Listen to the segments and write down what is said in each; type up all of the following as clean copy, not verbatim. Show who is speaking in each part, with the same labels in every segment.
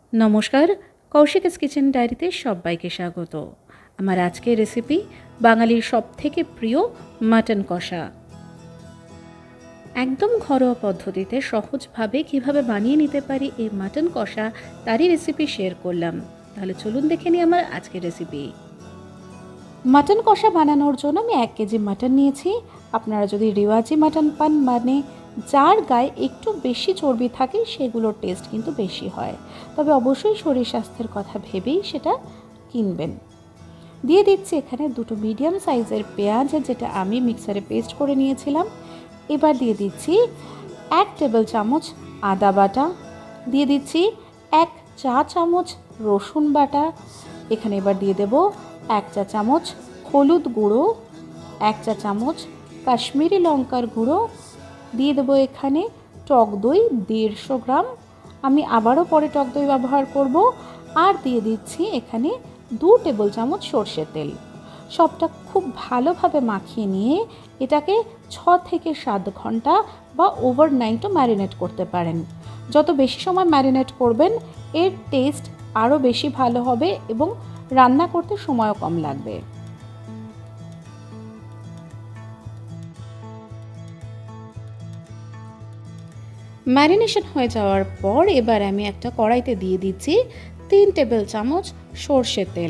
Speaker 1: নমস্কার, কৌশিকস কিচেন ডায়েরিতে সবাইকে স্বাগত। আমার আজকের রেসিপি বাঙালির সবথেকে প্রিয় মাটন কষা। একদম ঘরোয়া পদ্ধতিতে সহজভাবে কিভাবে বানিয়ে নিতে পারি এই মাটন কষা, তারই রেসিপি শেয়ার করলাম। তাহলে চলুন দেখে নিই আমার আজকের রেসিপি। মাটন কষা বানানোর জন্য আমি 1 কেজি মাটন নিয়েছি। আপনারা যদি রেওয়াজি মাটন পান, মানে যার গায়ে একটু বেশি চর্বি থাকে, সেগুলোর টেস্ট কিন্তু বেশি হয়। তবে অবশ্যই শরীর স্বাস্থ্যের কথা ভেবেই সেটা কিনবেন। দিয়ে দিচ্ছি এখানে 2 মিডিয়াম সাইজের পেঁয়াজ, যেটা আমি মিক্সারে পেস্ট করে নিয়েছিলাম। এবার দিয়ে দিচ্ছি 1 টেবিল চামচ আদা বাটা, দিয়ে দিচ্ছি 1 চা চামচ রসুন বাটা। এখানে এবার দিয়ে দেব 1 চা চামচ হলুদ গুঁড়ো, 1 চা চামচ কাশ্মীরি লঙ্কার গুঁড়ো, দিয়ে দেবো এখানে টক দই 150 গ্রাম, আমি আবারও পরে টক দই ব্যবহার করব। আর দিয়ে দিচ্ছি এখানে 2 টেবিল চামচ সরষের তেল। সবটা খুব ভালোভাবে মাখিয়ে নিয়ে এটাকে 6 থেকে 7 ঘন্টা বা ওভারনাইটও ম্যারিনেট করতে পারেন। যত বেশি সময় ম্যারিনেট করবেন, এর টেস্ট আরও বেশি ভালো হবে এবং রান্না করতে সময়ও কম লাগবে। ম্যারিনেশন হয়ে যাওয়ার পর এবার আমি একটা কড়াইতে দিয়ে দিচ্ছি 3 টেবিল চামচ সরষের তেল।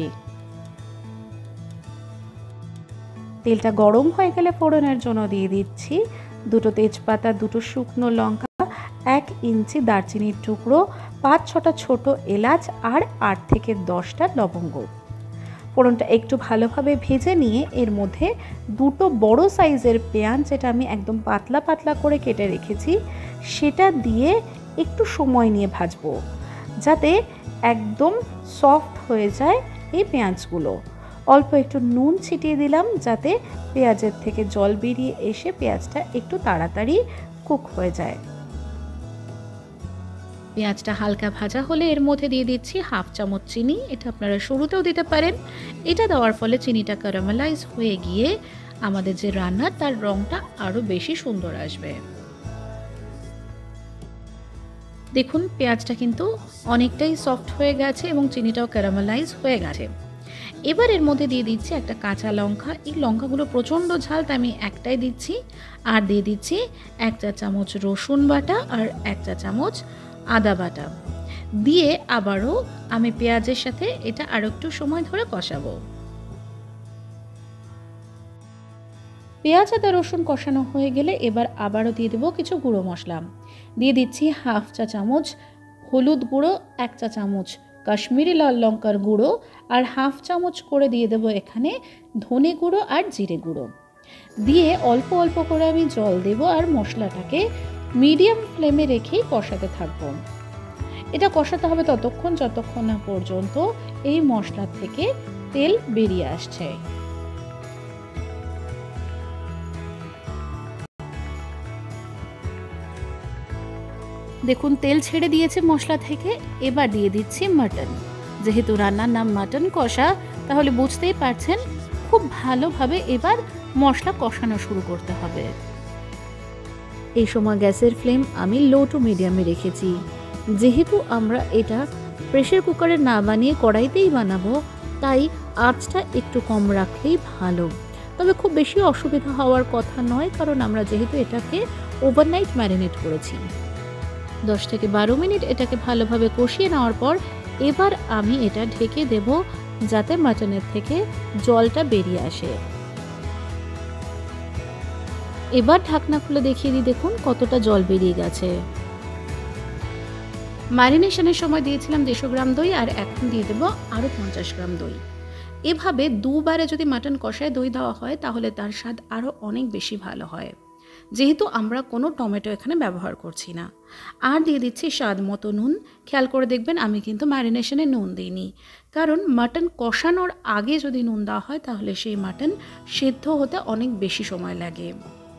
Speaker 1: তেলটা গরম হয়ে গেলে ফোড়নের জন্য দিয়ে দিচ্ছি 2 তেজপাতা, 2 শুকনো লঙ্কা, 1 ইঞ্চি দারচিনির টুকরো, 5-6টা ছোট এলাচ আর 8 থেকে 10টা লবঙ্গ। ফোড়নটা একটু ভালোভাবে ভেজে নিয়ে এর মধ্যে 2 বড় সাইজের পেঁয়াজ, যেটা আমি একদম পাতলা পাতলা করে কেটে রেখেছি, সেটা দিয়ে একটু সময় নিয়ে ভাজবো, যাতে একদম সফট হয়ে যায় এই পেঁয়াজগুলো। অল্প একটু নুন ছিটিয়ে দিলাম, যাতে পেঁয়াজের থেকে জল বেরিয়ে এসে পেঁয়াজটা একটু তাড়াতাড়ি কুক হয়ে যায়। পেঁয়াজটা হালকা ভাজা হলে এর মধ্যে দিয়ে দিচ্ছি 1/2 চামচ চিনি। এটা আপনারা শুরুতেও দিতে পারেন। এটা দেওয়ার ফলে চিনিটা ক্যারামেলাইজ হয়ে গিয়ে আমাদের যে রান্না, তার রঙটা আরও বেশি সুন্দর আসবে। দেখুন, পেঁয়াজটা কিন্তু অনেকটাই সফট হয়ে গেছে এবং চিনিটাও ক্যারামেলাইজ হয়ে গেছে। এবার এর মধ্যে দিয়ে দিচ্ছি একটা কাঁচা লঙ্কা। এই লঙ্কাগুলো প্রচণ্ড ঝাল, তাই আমি একটাই দিচ্ছি। আর দিয়ে দিচ্ছি 1 চা চামচ রসুন বাটা আর 1 চা চামচ আদা বাটা। দিয়ে আবারও আমি পেঁয়াজের সাথে এটা আরও একটু সময় ধরে কষাবো। পেঁয়াজ আদা রসুন কষানো হয়ে গেলে এবার আবারও দিয়ে দেবো কিছু গুঁড়ো মশলা। দিয়ে দিচ্ছি 1/2 চা চামচ হলুদ গুঁড়ো, 1 চা চামচ কাশ্মীরি লাল লঙ্কার গুঁড়ো, আর 1/2 চামচ করে দিয়ে দেবো এখানে ধনে গুঁড়ো আর জিরে গুঁড়ো। দিয়ে অল্প অল্প করে আমি জল দেবো আর মশলাটাকে মিডিয়াম ফ্লেমে রেখেই কষাতে থাকবো। এটা কষাতে হবে ততক্ষণ যতক্ষণ না পর্যন্ত এই মশলা থেকে তেল বেরিয়ে আসছে। দেখুন, তেল ছেড়ে দিয়েছে মশলা থেকে। এবার দিয়ে দিচ্ছি মাটন। যেহেতু রান্নার নাম মাটন কষা, তাহলে বুঝতেই পারছেন খুব ভালোভাবে এবার মশলা কষানো শুরু করতে হবে। এই সময় গ্যাসের ফ্লেম আমি লো টু মিডিয়ামে রেখেছি। যেহেতু আমরা এটা প্রেসার কুকারে না বানিয়ে কড়াইতেই বানাবো, তাই আঁচটা একটু কম রাখলেই ভালো। তবে খুব বেশি অসুবিধা হওয়ার কথা নয়, কারণ আমরা যেহেতু এটাকে ওভারনাইট ম্যারিনেট করেছি। 10 থেকে 12 মিনিট এটাকে ভালোভাবে কষিয়ে নেওয়ার পর এবার আমি এটা ঢেকে দেব, যাতে মাটনের থেকে জলটা বেরিয়ে আসে। এবার ঢাকনা খুলে দেখিয়ে দিই, দেখুন কতটা জল বেরিয়ে গেছে। ম্যারিনেশনের সময় দিয়েছিলাম 150 গ্রাম দই, আর এখন দিয়ে দেব আরও 50 গ্রাম দই। এভাবে দুবারে যদি মাটন কষায় দই দেওয়া হয়, তাহলে তার স্বাদ আরও অনেক বেশি ভালো হয়, যেহেতু আমরা কোনো টমেটো এখানে ব্যবহার করছি না। আর দিয়ে দিচ্ছি স্বাদ মতো নুন। খেয়াল করে দেখবেন, আমি কিন্তু ম্যারিনেশনে নুন দিইনি, কারণ মাটন কষানোর আগে যদি নুন দেওয়া হয়, তাহলে সেই মাটন সেদ্ধ হতে অনেক বেশি সময় লাগে।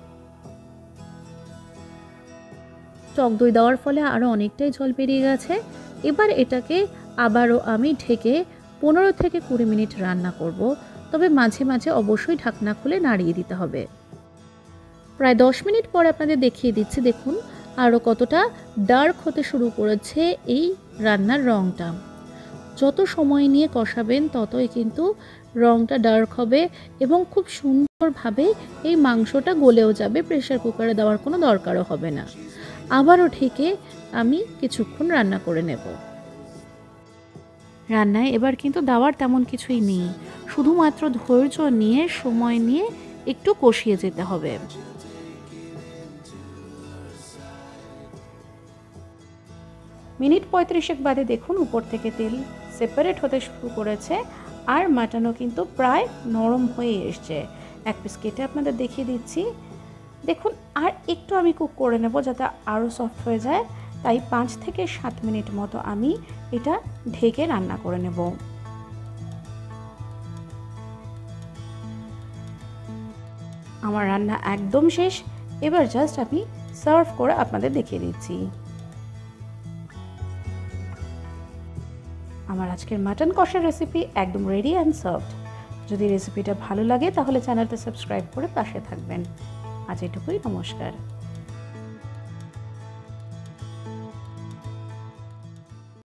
Speaker 1: টক দই দেওয়ার ফলে আরও অনেকটাই জল বেরিয়ে গেছে। এবার এটাকে আবারও আমি ঢেকে 15 থেকে 20 মিনিট রান্না করব। তবে মাঝে মাঝে অবশ্যই ঢাকনা খুলে নাড়িয়ে দিতে হবে। প্রায় 10 মিনিট পর আপনাদের দেখিয়ে দিচ্ছি, দেখুন আরও কতটা ডার্ক হতে শুরু করেছে এই রান্নার রঙটা। যত সময় নিয়ে কষাবেন ততই কিন্তু রঙটা ডার্ক হবে এবং খুব সুন্দরভাবে এই মাংসটা গলেও যাবে, প্রেসার কুকারে দেওয়ার কোনো দরকারও হবে না। আবারও ঢেকে আমি কিছুক্ষণ রান্না করে নেব। রান্নায় এবার কিন্তু দেওয়ার তেমন কিছুই নেই, শুধুমাত্র ধৈর্য নিয়ে সময় নিয়ে একটু কষিয়ে যেতে হবে। মিনিট 35 বাদে দেখুন উপর থেকে তেল সেপারেট হতে শুরু করেছে আর মাটনও কিন্তু প্রায় নরম হয়ে এসছে। এক পিস কেটে আপনাদের দেখিয়ে দিচ্ছি। দেখুন আর একটু আমি কুক করে নেব যাতে আরও সফট হয়ে যায়, তাই 5 থেকে 7 মিনিট মতো আমি এটা ঢেকে রান্না করে নেব। আমার রান্না একদম শেষ, এবার জাস্ট আমি সার্ভ করে আপনাদের দেখিয়ে দিচ্ছি। আমার আজকের মাটন কষার রেসিপি একদম রেডি অ্যান্ড সার্ভড। যদি রেসিপিটা ভালো লাগে তাহলে চ্যানেলটা সাবস্ক্রাইব করে পাশে থাকবেন। আজ এটুকুই, নমস্কার।